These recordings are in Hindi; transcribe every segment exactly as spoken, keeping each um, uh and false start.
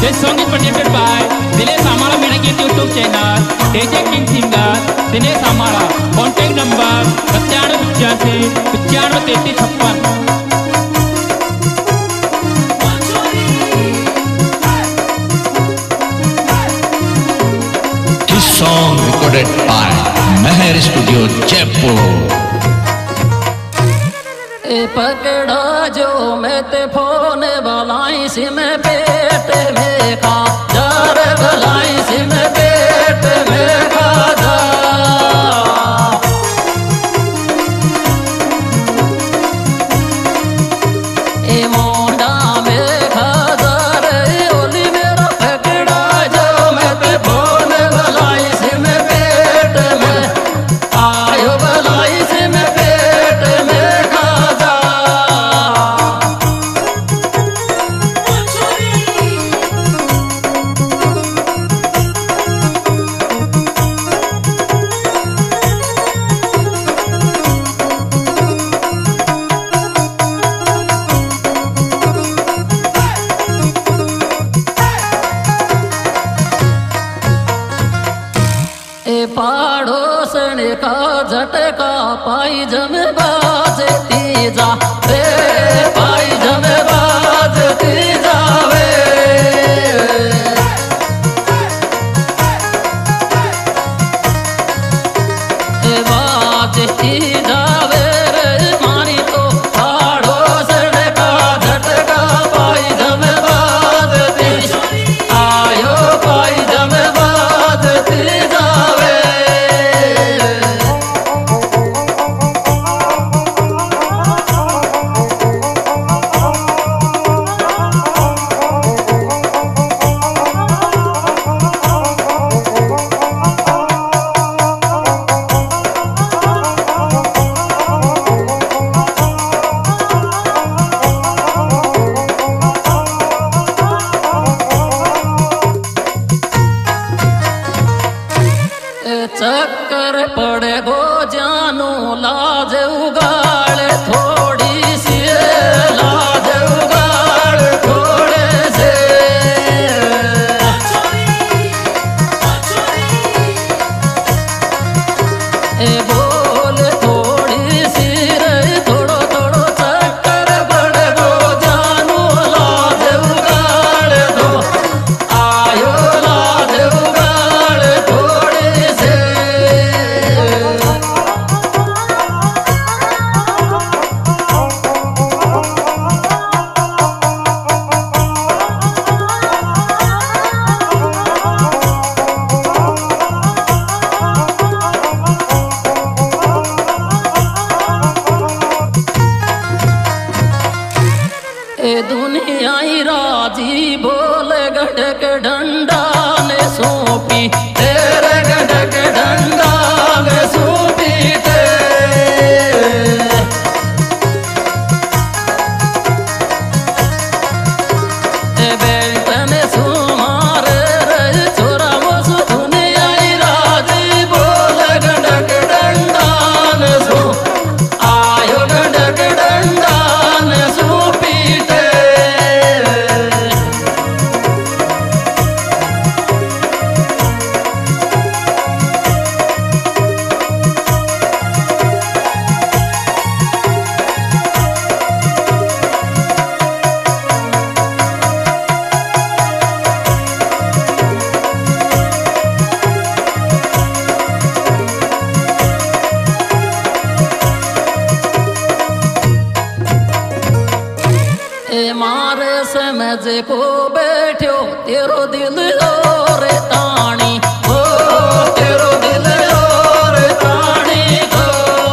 This song is presented by Dinesh Amala Menagit YouTube channel, D J King Singer, Dinesh Amala. Contact number पचानवे पचासी पचानवे तैतीस छप्पन। This song recorded by Meher Studio Jaipur. ए पकड़ा जो मैं ते फोन वालाई सी मैं पेट में खा जा रे भलाई सी मैं पेट में खा जा ए मोंडा में खा जा रे ओली मेरा पकड़ा जो मैं ते फोन वालाई सी मैं पेट में आयो भलाई सी मैं पेट में खा जा पड़ोसन का झटका पाई जम बाजती जा रे पाई जम बाजती जावे बाजती जावे रे मारी तो पड़ोसन का झटका पाई जम बाजती आयो पाई जम बाजती जावे चक्कर पड़े गो जानू लाज उगाड़ थोड़ी सी लाज उगाड़ थोड़े से ए बोल थोड़ी सी रे थोड़ो थोड़ो चक्कर पड़े गो जानू लाज उगाड़ दो आयो लाज उगाड़ थोड़े से ए दुनिया ही राजी बोल गढ़क डंडा ने सौंपी तेरे गढ़क डंडा ने सौंपी ते ए बेट ने सुमार रे छोरा मोसु दुनिया ही राजी बोल गढ़क डंडा ने सो आयो गढ़क डंडा ने सौंपी ते ए मारे समझ को बैठो तेरो दिल और ताणी हो तेरो दिल और ताणी को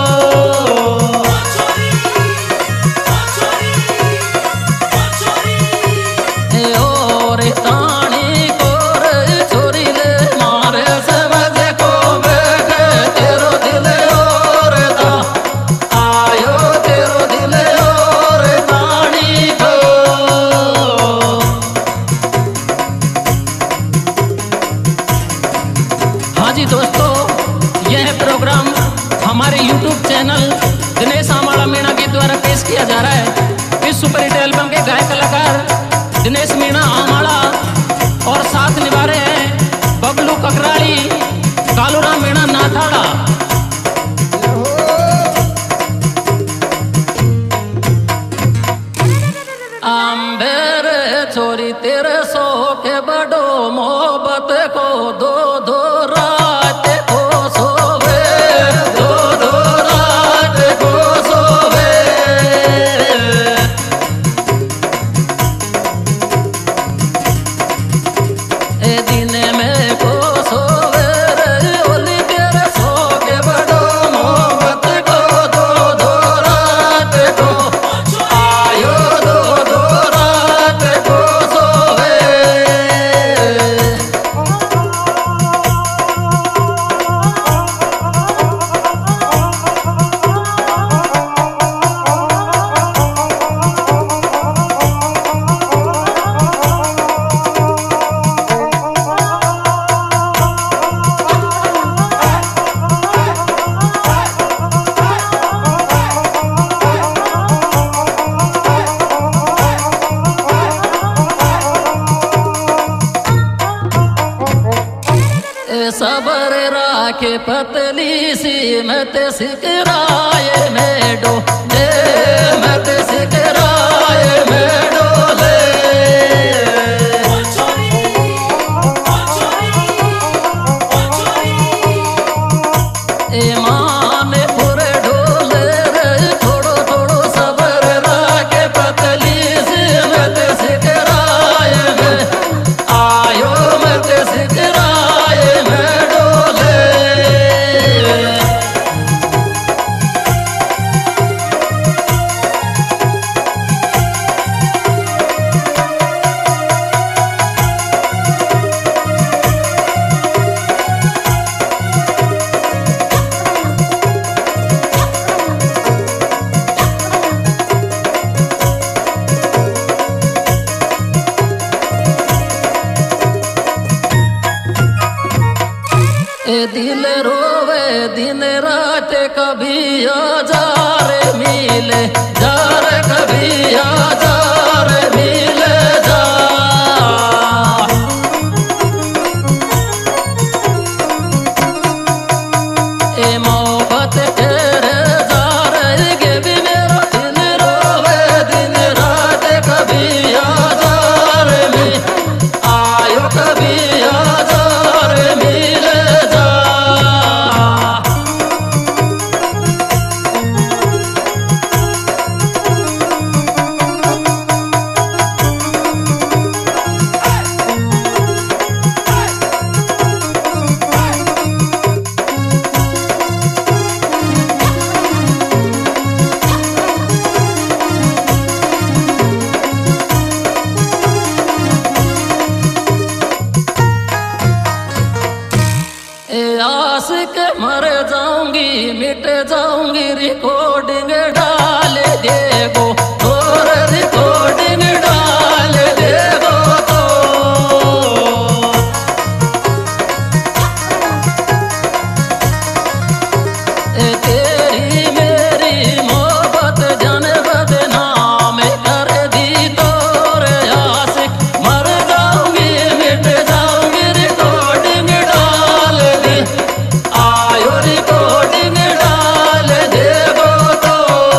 ए और ताणी को रे छोरी ले मारे समझ को बैठे तेरो दिल और ता आयो तेरो दिल और ताणी को हाँ जी दोस्तों, यह प्रोग्राम हमारे YouTube चैनल दिनेश आमाड़ा मीणा के द्वारा पेश किया जा रहा है। इस सुपर हिट एल्बम के गायक कलाकार दिनेश मीणा आमाड़ा बड़ो मोहब्बत को दो दो रात को सोवे, दो दो रात को सोवे। ए दिन में को सोवे रे ओली तेरे सो के बड़ो मोहब्बत को दो दो रात को आयो, दो दो रात को सोवे। सबर राखे पतली सी मत सिकराए में डोले, मत सिकराए में डोले। ईमान पूरे डोले रे थोड़ो थोड़ो सबर राखे पतली सी मत सिकराए में आयो, मत सिकराए में डोले। ए दिल रोवे दिन रात कभी आ जा रे मिले जा रे, कभी आ जा रे मिले जा। ए मोहब्बत तेरे जा रे के भी मेरा दिल रोवे दिन रात कभी आ जा रे मिले आयो, कभी आ जा रे मिले जा। ए आस के मर जाऊंगी मिट जाऊंगी रिकॉर्डिंग डाल देगो, और रिकॉर्डिंग डाल देगो तो। ए तेरी मेरी मोहब्बत जन बदनाम कर दी तोर आशिक मर जाऊंगी मिट जाऊंगी रिकॉर्डिंग डाल दी आयो, रिकॉर्डिंग डाल देगो तो।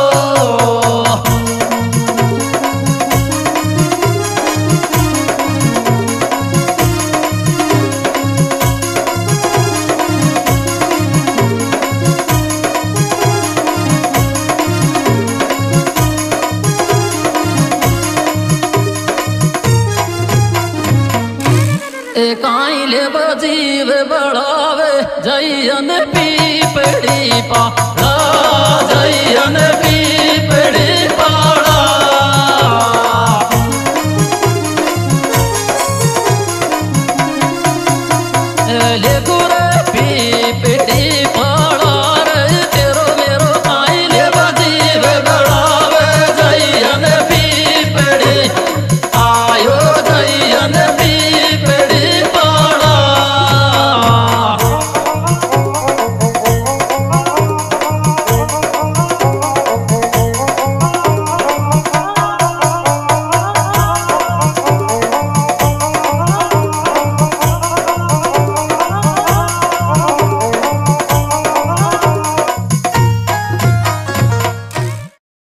ए काई ले बजीव बढ़ावे जयन पी पड़ी पा जयन पी